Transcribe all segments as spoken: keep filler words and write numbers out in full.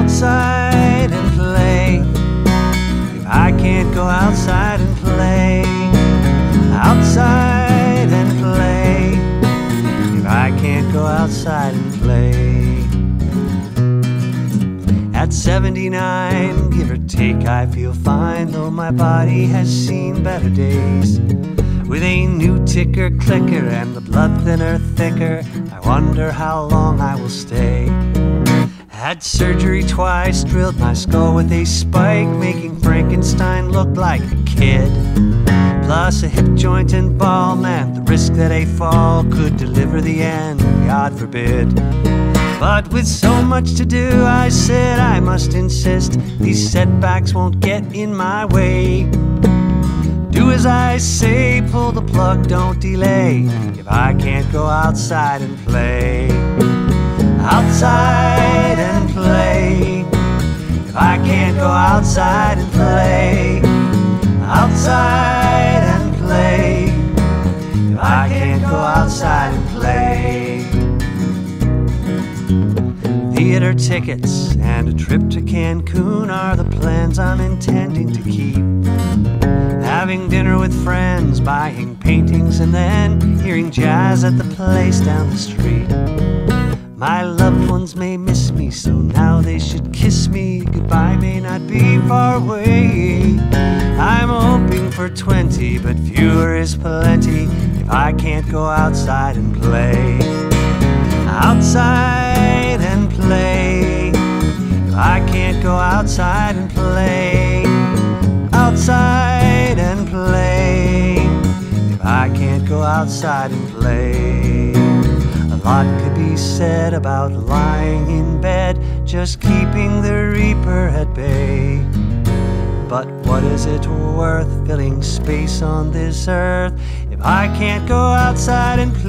outside and play. If I can't go outside and play, outside and play. If I can't go outside and play. At seventy-nine, give or take, I feel fine, though my body has seen better days. With a new ticker clicker and the blood thinner thicker, I wonder how long I will stay. Had surgery twice, drilled my skull with a spike, making Frankenstein look like a kid. Plus a hip joint and ball meant the risk that a fall could deliver the end, God forbid. But with so much to do, I said I must insist these setbacks won't get in my way. Do as I say, pull the plug, don't delay. If I can't go outside and play, outside and play. If I can't go outside and play, outside and play. If I can't go outside and play. Theater tickets and a trip to Cancun are the plans I'm intending to keep. Having dinner with friends, buying paintings, and then hearing jazz at the place down the street. My loved ones may miss me, so now they should kiss me. Goodbye may not be far away. I'm hoping for twenty, but fewer is plenty if I can't go outside and play. Outside and play. If I can't go outside and play, outside and play. If I can't go outside and play. A lot could be said about lying in bed, just keeping the reaper at bay. But what is it worth filling space on this earth if I can't go outside and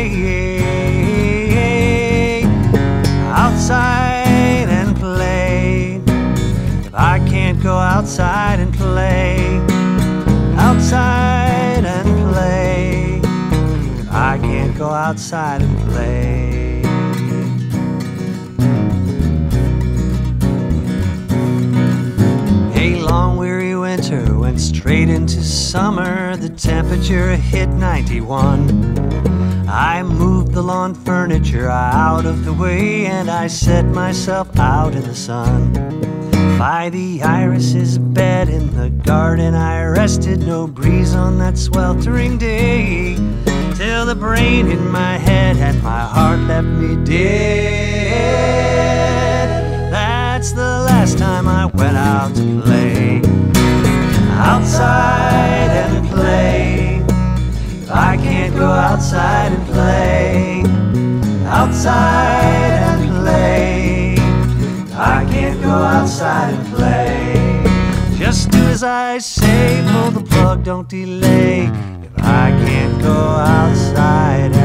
play? Outside and play. If I can't go outside and play, outside and play. If I can't go outside and play. A long weary winter went straight into summer. The temperature hit ninety-one. I moved the lawn furniture out of the way and I set myself out in the sun. By the irises bed in the garden I rested, no breeze on that sweltering day, till the brain in my head and my heart left me dead. That's the last time I went out to play. Outside and play. If I can't go outside and play, outside and play. If I can't go outside and play. Just do as I say, pull the plug, don't delay. If I can't go outside